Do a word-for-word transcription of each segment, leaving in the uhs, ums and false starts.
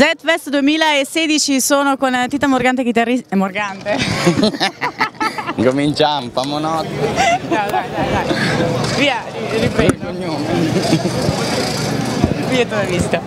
Z-Fest duemilasedici sono con Tita Morgante chitarrista. Morgante? Cominciamo, famo notte. No, dai, dai, dai. Via, riprendo. Via tua vista.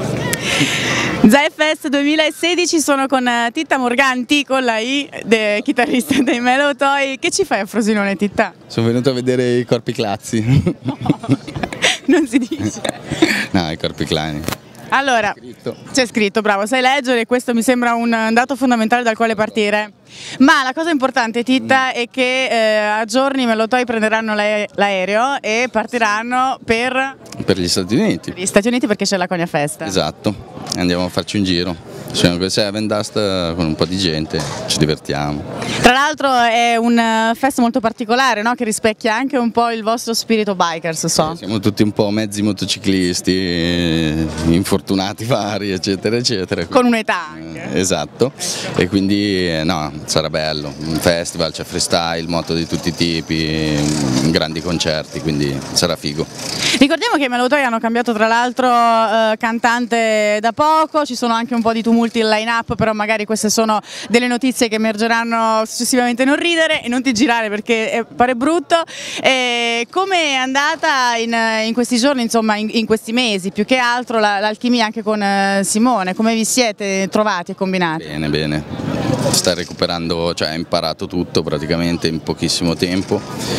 Z-Fest duemilasedici sono con Tita Morganti con la I, de, chitarrista dei Melotoy. Che ci fai a Frosinone, Tita? Sono venuto a vedere i Corpi Clazi. No, non si dice. No, i Corpi Clani. Allora, c'è scritto, bravo, sai leggere e questo mi sembra un dato fondamentale dal quale partire. Ma la cosa importante, Tita, è che eh, a giorni i Melotoy prenderanno l'aereo e partiranno per... Per gli Stati Uniti. Per gli Stati Uniti perché c'è la Conia Fest. Esatto, andiamo a farci un giro. Siamo con Seven Dust con un po' di gente, ci divertiamo. Tra l'altro è un fest molto particolare, no? Che rispecchia anche un po' il vostro spirito bikers, so. Eh, siamo tutti un po' mezzi motociclisti, infortunati vari, eccetera, eccetera. Con un'età anche. Eh, esatto, e quindi eh, no, sarà bello, un festival, c'è freestyle, moto di tutti i tipi, grandi concerti, quindi sarà figo. Ricordiamo che i Melotoy hanno cambiato tra l'altro eh, cantante da poco, ci sono anche un po' di tumulti in line-up, però magari queste sono delle notizie che emergeranno successivamente. Non ridere e non ti girare perché è, pare brutto. Come è andata in, in questi giorni, insomma in, in questi mesi, più che altro l'alchimia anche con eh, Simone? Come vi siete trovati e combinati? Bene, bene, sta recuperando, cioè ha imparato tutto praticamente in pochissimo tempo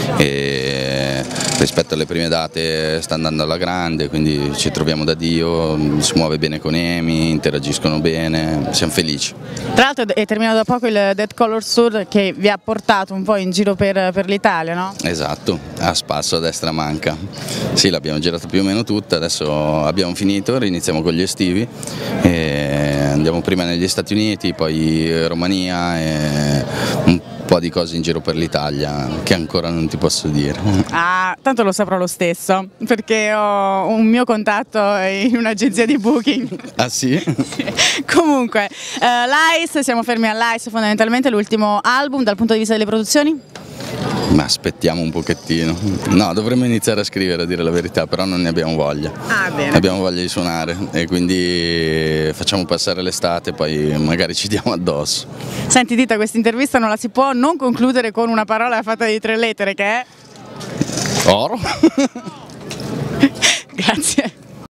e rispetto alle prime date sta andando alla grande, quindi ci troviamo da Dio, si muove bene con Emi, interagiscono bene, siamo felici. Tra l'altro è terminato da poco il Dead Color Tour che vi ha portato un po' in giro per, per l'Italia, no? Esatto, a spasso a destra manca. Sì, l'abbiamo girato più o meno tutta, adesso abbiamo finito, riniziamo con gli estivi e andiamo prima negli Stati Uniti, poi Romania e un po' di cose in giro per l'Italia che ancora non ti posso dire. Ah, tanto lo saprò lo stesso, perché ho un mio contatto in un'agenzia di booking. Ah sì? Sì. Comunque, uh, Lice, siamo fermi a Lice, fondamentalmente l'ultimo album dal punto di vista delle produzioni? Ma aspettiamo un pochettino. No, dovremmo iniziare a scrivere, a dire la verità, però non ne abbiamo voglia. Ah, bene. Abbiamo voglia di suonare e quindi facciamo passare l'estate, poi magari ci diamo addosso. Senti Tita, questa intervista non la si può non concludere con una parola fatta di tre lettere che è... Oro? Grazie.